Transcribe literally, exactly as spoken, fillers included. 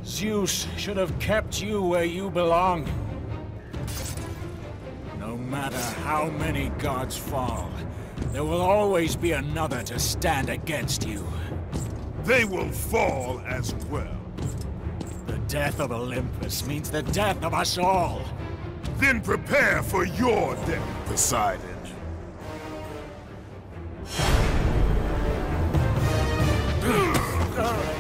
Zeus should have kept you where you belong. No matter how many gods fall, there will always be another to stand against you. They will fall as well. The death of Olympus means the death of us all. Then prepare for your death, Poseidon. Uh.